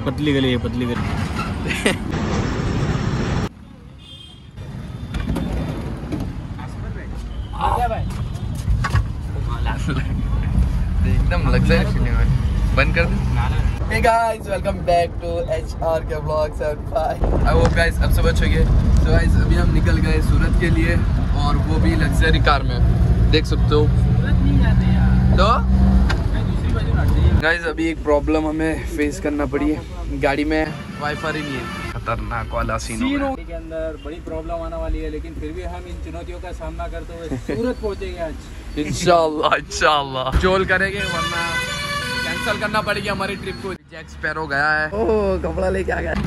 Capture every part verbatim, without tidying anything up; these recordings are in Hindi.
पतली गली है, पतली गली। एकदम लग्जरी फीलिंग है। बंद कर दे। Hey guys, welcome back to H R K Vlog seventy-five. I hope guys अब सब अच्छे होंगे। So guys अभी हम निकल गए सूरत के लिए और वो भी लग्जरी कार में, देख सकते हो। सूरत नहीं जाते यार। तो गाइस अभी एक प्रॉब्लम हमें फेस करना पड़ी है, गाड़ी में वाईफाई नहीं है, खतरनाक वाला सीन है। के अंदर बड़ी प्रॉब्लम आने वाली है, लेकिन फिर भी हम इन चुनौतियों का सामना करते हुए सूरत पहुंचेंगे आज। इंशाल्लाह इंशाल्लाह चोल करेंगे, वरना कैंसिल करना पड़ेगी हमारी ट्रिप को। जैक स्पैरो गया है, ओह कपड़ा लेके आ गया।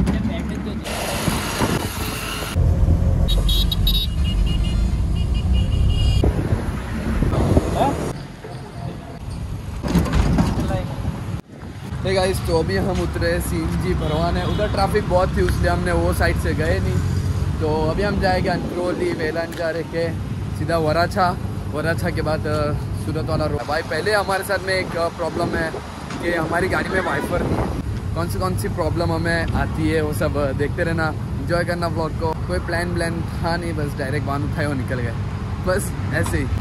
Hey guys, तो अभी हम उतरे सीएनजी भरवाने। उधर ट्रैफिक बहुत थी इसलिए हमने वो साइड से गए नहीं। तो अभी हम जाएंगे अंत्रोली, वेलंजा के सीधा वराछा, वराछा के बाद सूरत वाला रोड। भाई पहले हमारे साथ में एक प्रॉब्लम है कि हमारी गाड़ी में वाइपर नहीं है। कौन सी कौन सी प्रॉब्लम हमें आती है वो सब देखते रहना, एंजॉय करना व्लॉग को। कोई प्लान व्लान था नहीं, बस डायरेक्ट वाहन उठाए और निकल गए, बस ऐसे ही।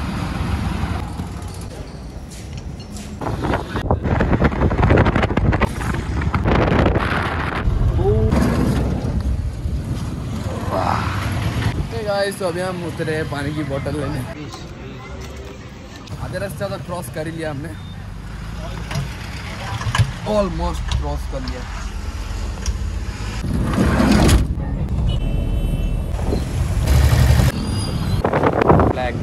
गाइस तो अभी हम उतरे पानी की बोतल लेने। आधे रास्ता तो क्रॉस कर ही लिया हमने, ऑलमोस्ट क्रॉस कर लिया। ब्लैक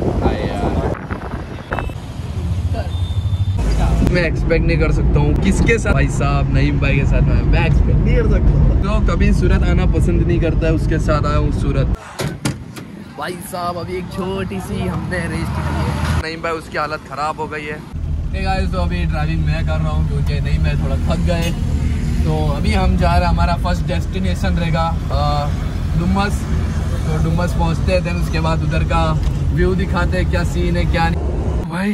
मैं एक्सपेक्ट नहीं कर सकता हूँ किसके साथ, भाई साहब नईम भाई के साथ मैं, मैं एक्सपेक्ट नहीं कर सकता। तो कभी सूरत आना पसंद नहीं करता है, उसके साथ आया हूँ सूरत। भाई साहब अभी एक छोटी सी हमने रेस्ट की है, नईम भाई उसकी हालत खराब हो गई है। hey guys, तो अभी ड्राइविंग मैं कर रहा हूँ क्योंकि नहीं मैं थोड़ा थक गए। तो अभी हम जा रहे हैं, हमारा फर्स्ट डेस्टिनेशन रहेगा डुमस। तो डुमस पहुँचते हैं, देन उसके बाद उधर का व्यू दिखाते हैं क्या सीन है क्या नहीं। भाई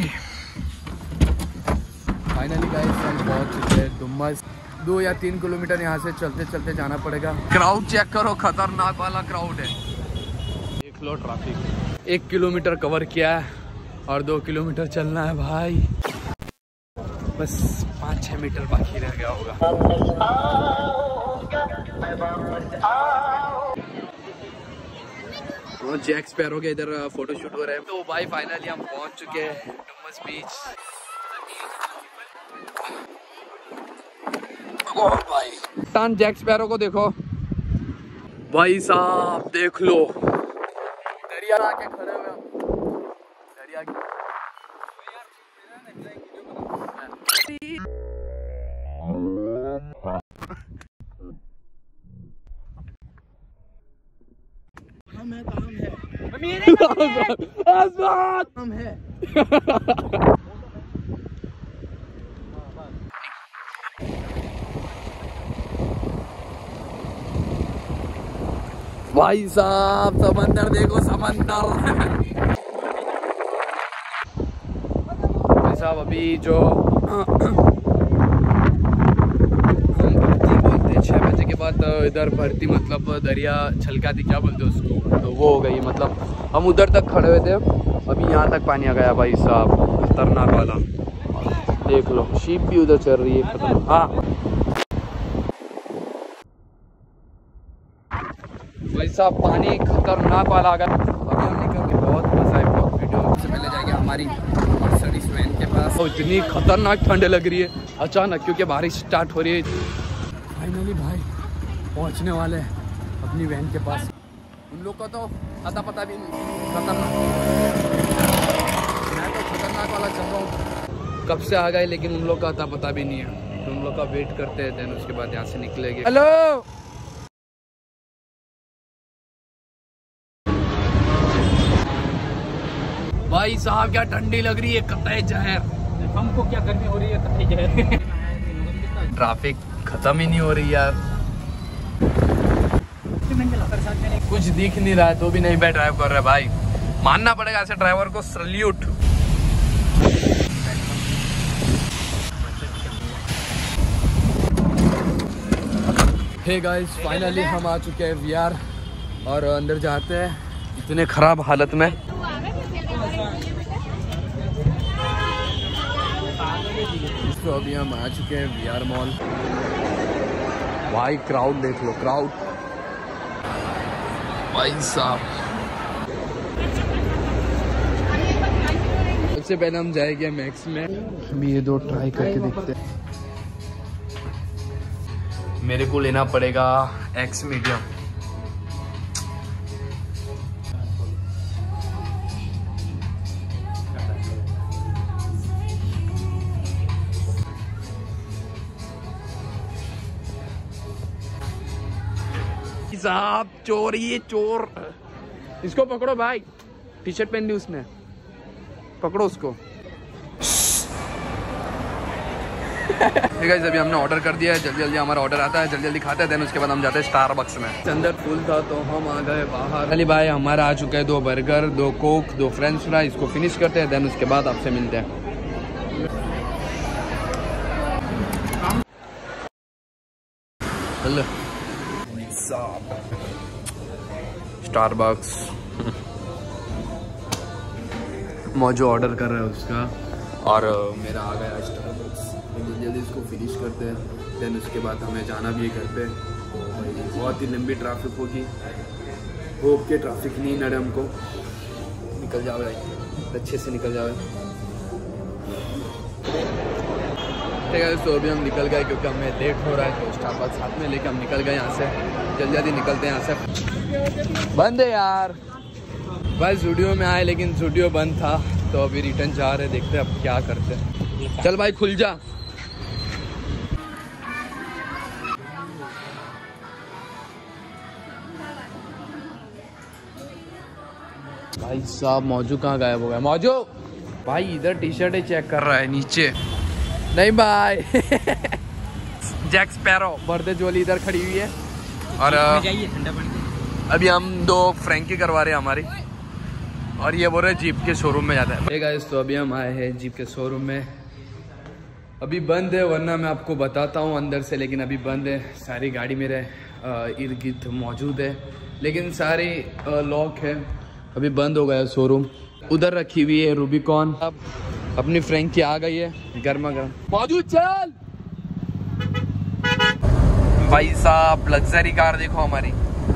फाइनली गाइस हम पहुँच चुके हैं डुमस। दो या तीन किलोमीटर यहाँ से चलते चलते जाना पड़ेगा। क्राउड चेक करो, खतरनाक वाला क्राउड है। देख लो ट्रैफिक। एक किलोमीटर कवर किया है और दो किलोमीटर चलना है भाई, बस पाँच छः मीटर बाकी रह गया होगा। तो जैक स्पैरो के इधर फोटो शूट हो रहे हैं। तो भाई फाइनली हम पहुंच चुके हैं डुमस बीच। ओ भाई टान जैक स्पैरो को देखो भाई साहब, देख लो दरिया आके खड़े हुए हम, दरिया की। हम है काम है आसमान हम है। भाई साहब समंदर देखो, समंदर। भाई साहब अभी जो छः बजे के बाद इधर भर्ती मतलब दरिया छलकाती क्या बोलते हैं उसको, तो वो हो गई। मतलब हम उधर तक खड़े हुए थे, अभी यहाँ तक पानी आ गया भाई साहब, खतरनाक वाला। देख लो शीप भी उधर चल रही है, खतरनाक। हाँ भाई साहब पानी खतरनाक वाला आ गया। अभी हम निकल के बहुत मजा आएगा। वीडियो सबसे पहले जाएंगे हमारी मर्सिडीज वैन के पास। तो इतनी खतरनाक ठंड लग रही है अचानक क्योंकि बारिश स्टार्ट हो रही है। फाइनली भाई पहुंचने वाले हैं अपनी वैन के पास। उन लोग का तो अता पता भी नहीं, खतरनाक। मैं तो खतरनाक वाला चल रहा हूँ, कब से आ गए लेकिन उन लोग का अता पता भी नहीं है। तो उन लोग का वेट करते हैं, देन उसके बाद यहाँ से निकलेंगे। हेलो भाई साहब क्या ठंडी लग रही है, कतई जहर। हमको क्या गर्मी हो रही है, कतई जहर। ट्रैफिक खत्म ही नहीं हो रही यार, कुछ दिख नहीं रहा है तो भी नहीं भाई ड्राइव कर रहे भाई। मानना पड़ेगा ऐसे ड्राइवर को, सल्यूट। हे गाइस फाइनली हम आ चुके हैं वीआर और अंदर जाते हैं इतने खराब हालत में। तो अभी हम आ चुके हैं वीआर मॉल। भाई क्राउड देख लो, क्राउड भाई साहब। सबसे पहले हम जाएंगे मैक्स में, हम ये दो ट्राई करके देखते हैं। मेरे को लेना पड़ेगा एक्स मीडियम। साहब चोर, ये चोर, इसको पकड़ो भाई, टी शर्ट पहन ली उसने, पकड़ो उसको। गाइस अभी हमने ऑर्डर कर दिया है, जल्दी जल्दी हमारा ऑर्डर आता है, जल्दी जल्दी खाते हैं, देन उसके बाद हम जाते हैं स्टारबक्स में। अंदर फुल था तो हम आ गए बाहर। अली भाई हमारा आ चुका है दो बर्गर, दो कोक, दो फ्रेंच फ्राई, इसको फिनिश करते हैं, देन उसके बाद आपसे मिलते हैं। स्टारबक्स मौजू ऑर्डर कर रहा है उसका और मेरा आ गया स्टारबक्स। जल्दी जल्दी इसको फिनिश करते हैं, देन उसके बाद हमें जाना भी है घर पे। तो भाई बहुत ही लंबी ट्रैफिक होगी, होप के ट्रैफिक नहीं नड़े हमको। निकल जाओ भाई, अच्छे से निकल जाओ। ठीक है तो अभी हम निकल गए क्योंकि हमें लेट हो रहा है, तो स्टारबक्स साथ में लेके हम निकल गए यहाँ से। जल्दी जल्दी निकलते हैं यहाँ से। बंद है यार भाई, स्टूडियो में आए लेकिन स्टूडियो बंद था, तो अभी रिटर्न जा रहे, देखते हैं अब क्या करते हैं। चल भाई खुल जा। भाई साहब मौजू कहाँ गायब हो गया? मौजू भाई इधर टी शर्ट ही चेक कर रहा है नीचे। नहीं भाई जैक स्पैरो बर्थडे जोली इधर खड़ी हुई है और अभी हम दो फ्रैंकी करवा रहे हैं हमारी, और ये बोल रहे जीप के शोरूम में जाता है। गाइस तो अभी हम आए हैं जीप के शोरूम में। अभी बंद है, वरना मैं आपको बताता हूँ अंदर से, लेकिन अभी बंद है। सारी गाड़ी मेरे इर्द गिर्द मौजूद है, लेकिन सारी लॉक है। अभी बंद हो गया शोरूम। उधर रखी हुई है रूबिकॉन। अब अपनी फ्रैंकी आ गई है गर्मा गर्म। मौजूद चल भाई साहब, लग्जरी कार देखो हमारी।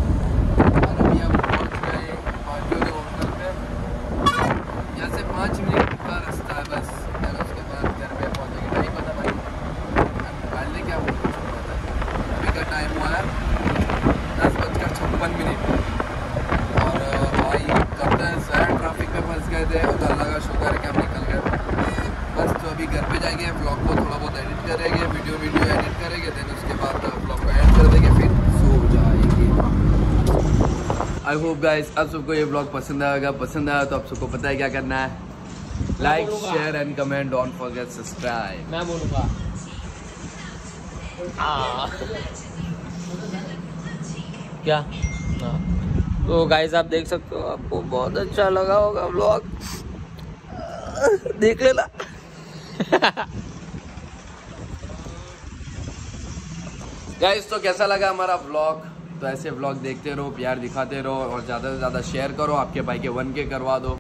यहाँ से पाँच मिनट का रास्ता है बस, उसके बाद घर पे पहुँचेंगे। नहीं पता भाई पहले क्या बोल रहा था। अभी का टाइम हुआ है दस बजकर छप्पन मिनट और भाई कब तक शहर ट्रैफिक में फंस गए थे, और अल्लाह का शुक्र है कि हम निकल गए बस। तो अभी घर पे जाएंगे, ब्लॉग को थोड़ा बहुत एडिट करेंगे, वीडियो वीडियो एडिट करेंगे, देन उसके बाद ब्लॉग को एड कर देंगे, फिर सो जाएंगे। आई होप गाइस आप सबको ये ब्लॉग पसंद आएगा। पसंद आया तो आप सबको पता है क्या करना है, like share and comment, don't forget subscribe. मैं बोलूँगा क्या। तो गाइस आप देख सकते हो, आपको बहुत अच्छा लगा होगा व्लॉग, देख लेना। गाइस तो कैसा लगा हमारा व्लॉग? तो ऐसे व्लॉग देखते रहो, प्यार दिखाते रहो और ज़्यादा से ज़्यादा शेयर करो। आपके भाई के वन के करवा दो।